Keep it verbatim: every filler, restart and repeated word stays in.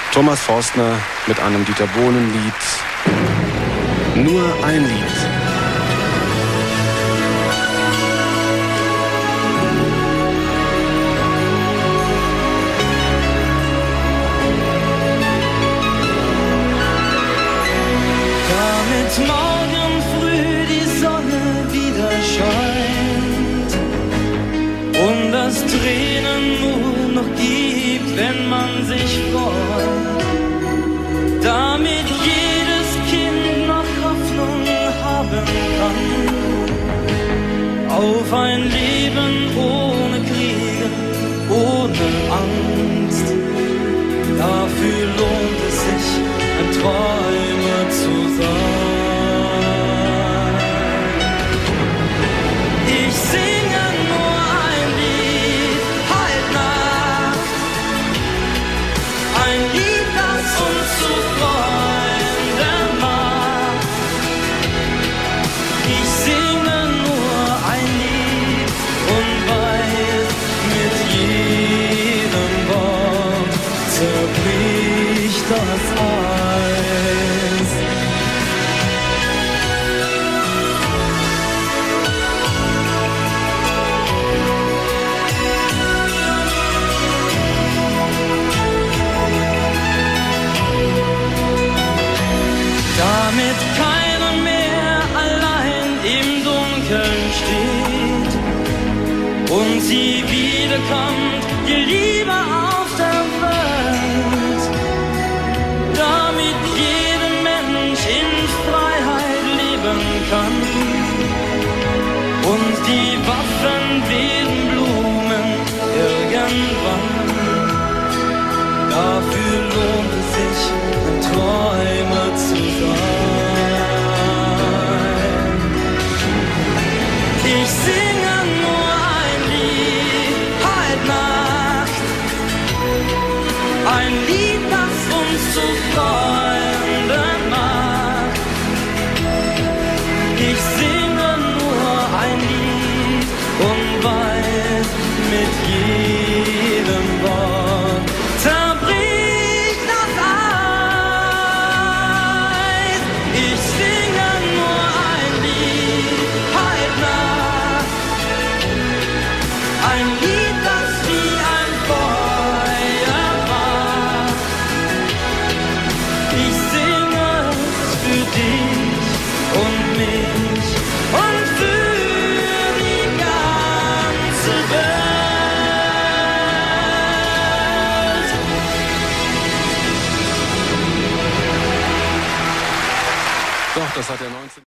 Thomas Forstner mit einem Dieter Bohlen-Lied. Nur ein Lied. Damit morgen früh die Sonne wieder scheint und das Tränen nur noch gibt, wenn man sich freut, damit jedes Kind noch Hoffnung haben kann auf ein Leben ohne Kriege, ohne Angst. Dafür lohnt es sich, ein Träumer zu sein. Ich singe nur ein Lied, halt Nacht, ein Lied, das uns zu Freunden macht. Ich singe nur ein Lied und weiß, mit jedem Wort zerbricht das Eis. Damit keiner mehr allein im Dunkeln steht und sie wiederkommt, die Liebe auf der Welt. Damit jeder Mensch in Freiheit leben kann und die Waffen werden Blumen irgendwann. Dafür lohnt es sich, ein Träumer zu sein. Ich singe nur ein Lied, halt Nacht, ein Lied, das uns zu Freunden macht. Ich singe nur ein Lied und weiß, mit jedem Wort zerbricht das Eis. Ich singe nur ein Lied, halt Nacht, ein Lied, das wie ein Feuer macht. Ich singe es für dich und mich und für die ganze Welt. Doch, das hat er neunzehn